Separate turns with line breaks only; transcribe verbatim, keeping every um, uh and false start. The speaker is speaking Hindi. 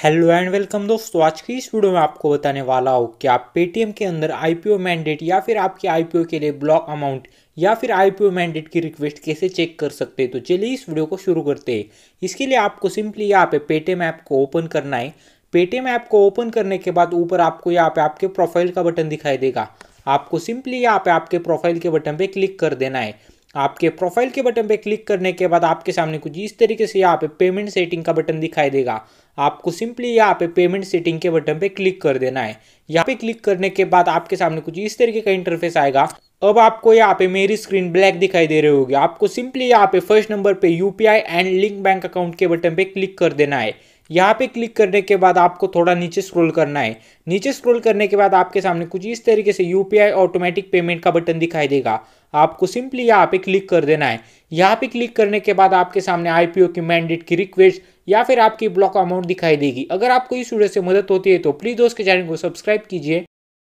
हेलो एंड वेलकम दोस्तों। आज की इस वीडियो में आपको बताने वाला हूँ कि आप पेटीएम के अंदर आईपीओ मैंडेट या फिर आपके आईपीओ के लिए ब्लॉक अमाउंट या फिर आईपीओ मैंडेट की रिक्वेस्ट कैसे चेक कर सकते हैं। तो चलिए इस वीडियो को शुरू करते हैं। इसके लिए आपको सिंपली यहाँ पे पेटीएम ऐप को ओपन करना है। पेटीएम ऐप को ओपन करने के बाद ऊपर आपको यहाँ पे आपके प्रोफाइल का बटन दिखाई देगा। आपको सिंपली यहाँ पे आपके प्रोफाइल के बटन पे क्लिक कर देना है। आपके प्रोफाइल के बटन पे क्लिक करने के बाद आपके सामने कुछ इस तरीके से यहाँ पे पेमेंट सेटिंग का बटन दिखाई देगा। आपको सिंपली यहाँ पे पेमेंट सेटिंग के बटन पे क्लिक कर देना है। यहाँ पे क्लिक करने के बाद आपके सामने कुछ इस तरीके का इंटरफेस आएगा। अब आपको यहाँ पे मेरी स्क्रीन ब्लैक दिखाई दे रही होगी। आपको सिंपली यहाँ पे फर्स्ट नंबर पे UPI and link bank account के बटन पे क्लिक कर देना है। यहाँ पे क्लिक करने के बाद आपको थोड़ा नीचे स्क्रॉल करना है। नीचे स्क्रॉल करने के बाद आपके सामने कुछ इस तरीके से यूपीआई ऑटोमेटिक पेमेंट का बटन दिखाई देगा। आपको सिंपली यहाँ पे क्लिक कर देना है। यहाँ पे क्लिक करने के बाद आपके सामने आईपीओ की मैंडेट की रिक्वेस्ट या फिर आपकी ब्लॉक अमाउंट दिखाई देगी। अगर आपको इस वीडियो से मदद होती है तो प्लीज दोस्त के चैनल को सब्सक्राइब कीजिए।